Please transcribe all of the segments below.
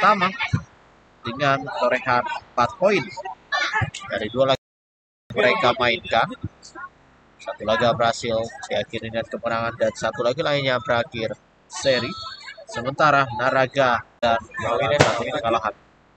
pertama dengan torehan 4 poin dari 2 laga mereka mainkan. Satu laga berhasil diakhiri dengan kemenangan dan satu lagi lainnya berakhir seri. Sementara Naraga dan Mawine satu kekalahan.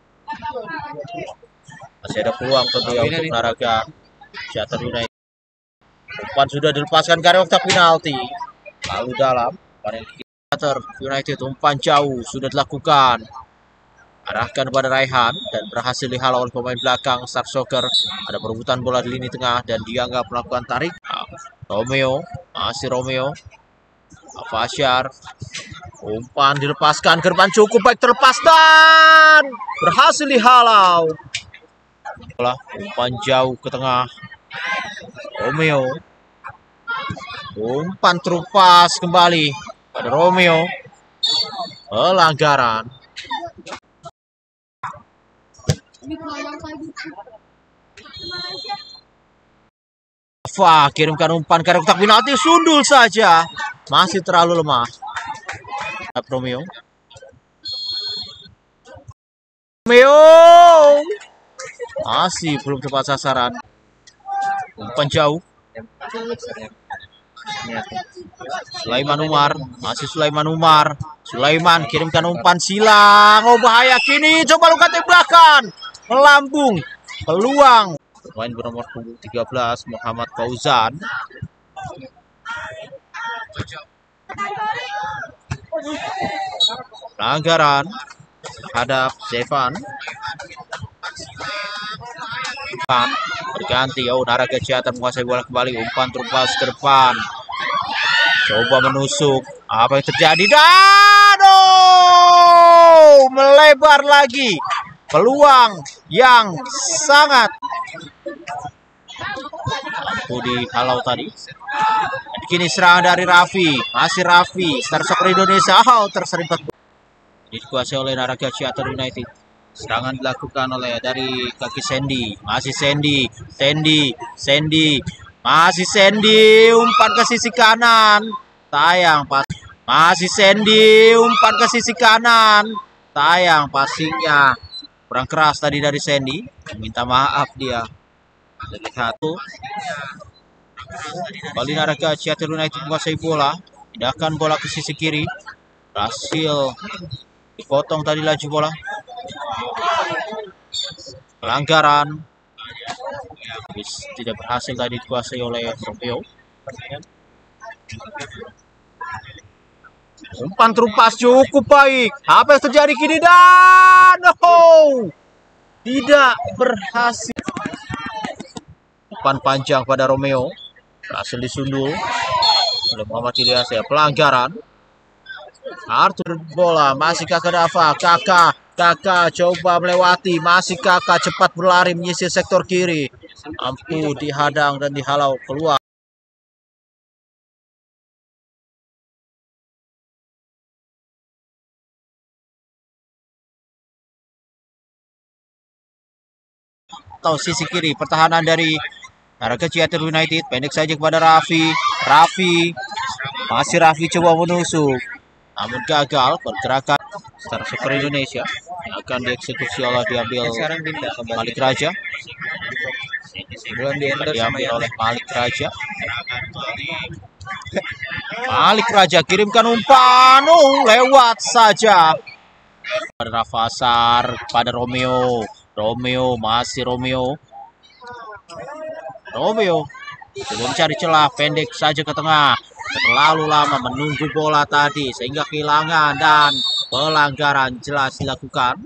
Masih ada peluang tentunya untuk Naraga Ciater United. Umpan sudah dilepaskan ke area kotak penalti. Lalu dalam Ciater United, umpan jauh sudah dilakukan. Arahkan kepada Raihan dan berhasil dihalau oleh pemain belakang Star Soccer. Ada perebutan bola di lini tengah dan dianggap melakukan tarik. Romeo, masih Romeo. Fasyar. Umpan dilepaskan ke depan, cukup baik terlepas dan berhasil dihalau. Bola umpan jauh ke tengah. Romeo. Umpan terupas kembali pada Romeo. Pelanggaran. Kirimkan umpan ke kotak penalti, sundul saja. Masih terlalu lemah. Romeo. Masih belum tepat sasaran. Umpan jauh. Sulaiman Umar, masih Sulaiman Umar. Sulaiman kirimkan umpan silang. Oh bahaya kini, coba luka tembakan. Melambung. Peluang. Pemain bernomor 13 Muhammad Fauzan. Pelanggaran terhadap Zevan. Berganti. Oh Naraga Ciater menguasai bola kembali. Umpan terupas ke depan. Coba menusuk. Apa yang terjadi? Dan melebar lagi. Peluang yang sangat mampu dihalau tadi. Kini serangan dari Raffi. Masih Raffi. Star Soccer Indonesia. Terserimpet. Dikuasai oleh Naraga Ciater United. Serangan dilakukan oleh dari kaki Sandy. Masih Sandy. Masih Sandy. Umpan ke sisi kanan. Tayang pas. Masih Sandy. Umpan ke sisi kanan. Tayang passingnya kurang keras tadi dari Sandy. Minta maaf dia. Dari satu. Kembali Naraga Ciater United menguasai bola. Pindahkan bola ke sisi kiri. Berhasil dipotong tadi laju bola. Pelanggaran. Tidak berhasil tadi dikuasai oleh Romeo. Umpan terupas cukup baik. Apa yang terjadi kini dan tidak berhasil. Umpan panjang pada Romeo. Berhasil disundul oleh Muhammad Ilyas. Pelanggaran. Arthur bola. Masih Kakak Dava. Kakak coba melewati. Masih Kakak cepat berlari menyisir sektor kiri. Mampu dihadang dan dihalau keluar. Atau sisi kiri. Pertahanan dari Naraga Ciater United. Pendek saja kepada Raffi. Masih Raffi coba menusuk. Namun gagal. Pergerakan Star Soccer Indonesia akan dieksekusi oleh diambil Malik Raja. Diambil oleh Malik Raja. Malik Raja kirimkan umpan. Lewat saja. Pada Rafasar. Pada Romeo. Masih Romeo. Belum cari celah. Pendek saja ke tengah. Terlalu lama menunggu bola tadi sehingga kehilangan dan pelanggaran jelas dilakukan.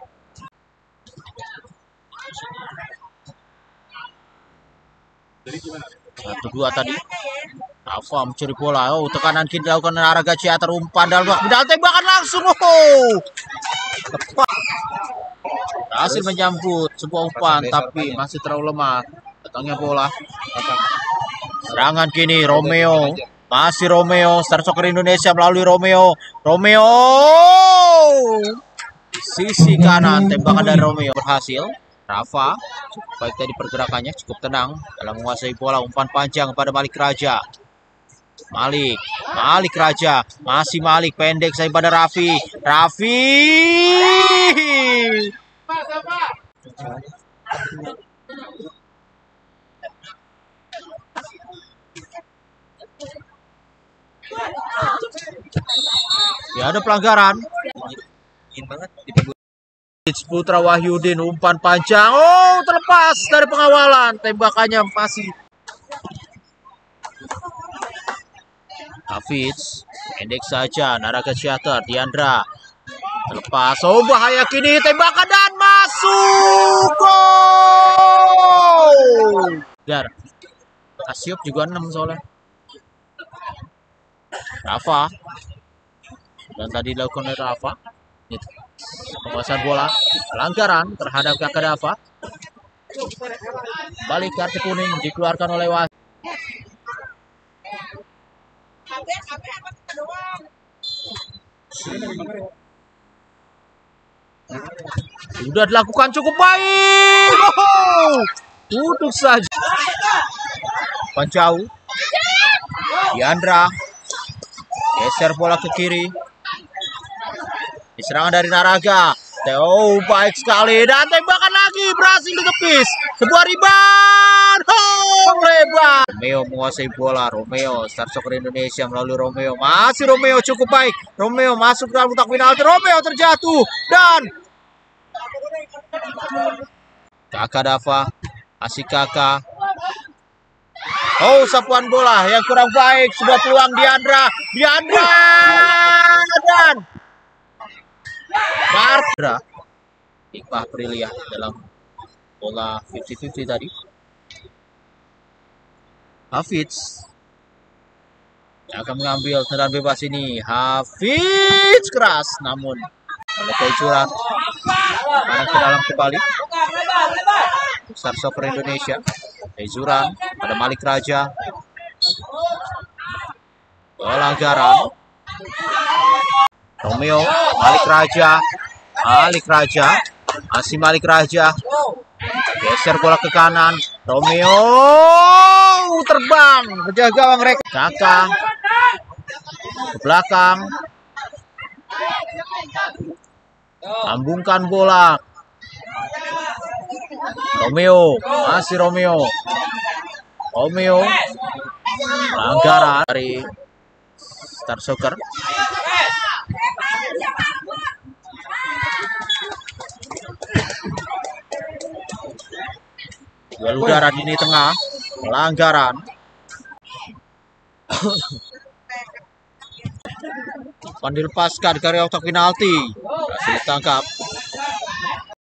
Satu dua tadi. Rafa mencuri bola. Tekanan kini dilakukan Naraga Ciater. Umpan dalam waktu tembakan langsung. Tepat. Berhasil menyambut sebuah umpan tapi masih terlalu lemah. Datangnya bola. Serangan kini Romeo. Masih Romeo. Star Soccer Indonesia melalui Romeo. Sisi kanan. Tembakan dari Romeo berhasil. Rafa. Cukup baik tadi pergerakannya. Cukup tenang dalam menguasai bola. Umpan panjang kepada Malik Raja. Malik Raja. Masih Malik. Pendek saya pada Raffi. Ya, ada pelanggaran. Ingin banget Putra Wahyudin, umpan panjang. Oh, terlepas dari pengawalan. Tembakannya masih. Hafiz, pendek saja. Naraga Theater, Diandra. Terlepas. Oh, bahaya kini. Tembakan dan masuk. Gol! Gar. Kasyop juga 6 soalnya. Rafa. Dan tadi dilakukan oleh Rafa. Penguasaan bola, pelanggaran terhadap Kakak Dava. Balik kartu kuning dikeluarkan oleh wasit. Sudah dilakukan cukup baik. Tutup saja. Pancau. Diandra. Geser bola ke kiri. Serangan dari Naraga. Oh, baik sekali. Dan tembakan lagi. Berhasil ditepis. Sebuah rebound. Oh, lebar. Romeo menguasai bola. Romeo. Star Soccer Indonesia melalui Romeo. Masih Romeo cukup baik. Romeo masuk dalam kotak penalti. Romeo terjatuh. Dan Kakak Dava. Asik Kakak. Oh, sapuan bola yang kurang baik. Sebuah peluang Diandra. Diandra. Dan Barbara Iqbah Aprilia dalam bola 50-50 tadi. Hafiz yang akan mengambil tendangan bebas ini. Hafiz keras namun oleh kejuran arah ke dalam kembali. Star Soccer Indonesia. Kejuran pada Malik Raja. Pelanggaran. Romeo, Malik Raja, masih Malik Raja, geser bola ke kanan, Romeo terbang ke gawang mereka, Kakak ke belakang, sambungkan bola, Romeo, masih Romeo, pelanggaran dari Star Soccer. Duel udara di tengah, pelanggaran. Dilepaskan dari kotak penalti. Berhasil ditangkap.